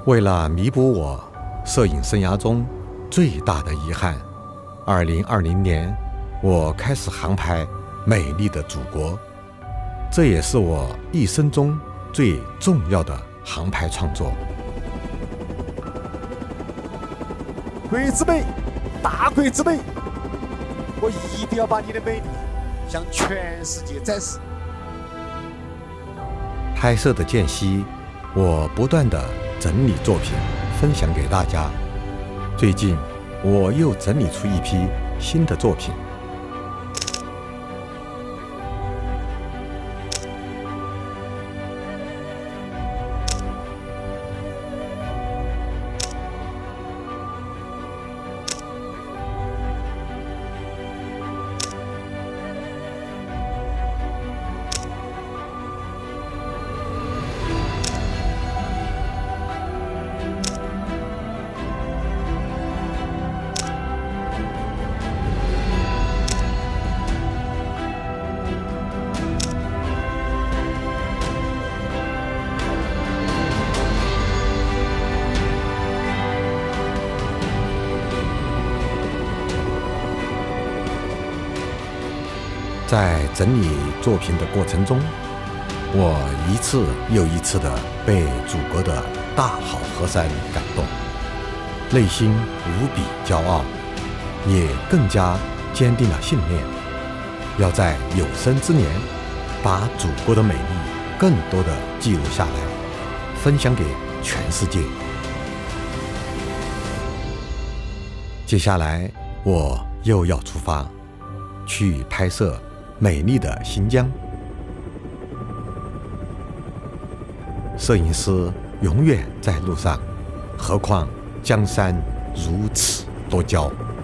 为了弥补我摄影生涯中最大的遗憾，2020年我开始航拍美丽的祖国，这也是我一生中最重要的航拍创作。 国之美，大国之美，我一定要把你的美丽向全世界展示。 拍摄的间隙，我不断地整理作品，分享给大家。最近，我又整理出一批新的作品。在整理作品的过程中，我一次又一次地被祖国的大好河山感动，内心无比骄傲，也更加坚定了信念，要在有生之年把祖国的美丽更多地记录下来，分享给全世界。接下来我又要出发，去拍摄美丽的新疆。摄影师永远在路上，何况江山如此多娇。